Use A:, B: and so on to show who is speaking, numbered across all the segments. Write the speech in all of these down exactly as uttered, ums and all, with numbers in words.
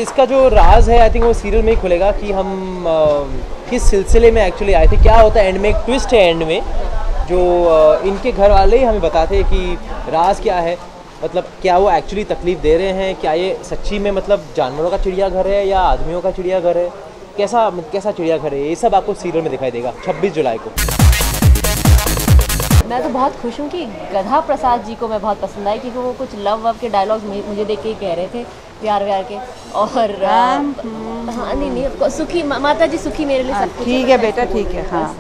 A: इसका जो राज है आई थिंक वो सीरियल में ही खुलेगा कि हम आ, किस सिलसिले में एक्चुअली आए थे, क्या होता है एंड में। एक ट्विस्ट है एंड में जो आ, इनके घर वाले ही हमें बताते हैं कि राज क्या है, मतलब क्या वो एक्चुअली तकलीफ़ दे रहे हैं, क्या ये सच्ची में मतलब जानवरों का चिड़ियाघर है या आदमियों का चिड़ियाघर है, कैसा कैसा चिड़ियाघर है, ये सब आपको सीरियल में दिखाई देगा छब्बीस जुलाई को।
B: मैं तो बहुत खुश हूँ कि गधा प्रसाद जी को मैं बहुत पसंद आई, क्योंकि वो कुछ लव वव के डायलॉग्स मुझे देख के ही कह रहे थे, प्यार व्यार के। और हाँ नहीं नहीं सुखी माता जी सुखी मेरे लिए सब कुछ
C: ठीक है बेटा, ठीक है। हाँ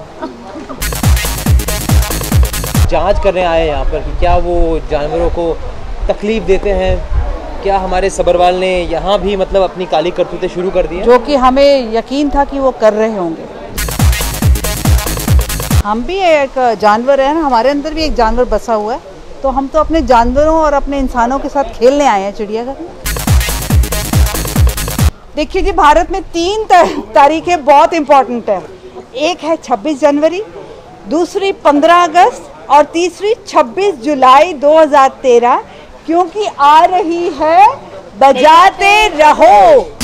A: जांच करने आए यहाँ पर कि क्या वो जानवरों को तकलीफ देते हैं, क्या हमारे सब्रवाल ने यहाँ भी मतलब अपनी काली करतूतें शुरू कर दी हैं,
C: जो कि हमें यकीन था कि वो कर रहे होंगे। हम भी एक जानवर है ना, हमारे अंदर भी एक जानवर बसा हुआ है, तो हम तो अपने जानवरों और अपने इंसानों के साथ खेलने आए हैं चिड़ियाघर में। देखिए जी, भारत में तीन तारीखें बहुत इम्पोर्टेंट है। एक है छब्बीस जनवरी, दूसरी पंद्रह अगस्त और तीसरी छब्बीस जुलाई दो हज़ार तेरह, क्योंकि आ रही है बजाते रहो।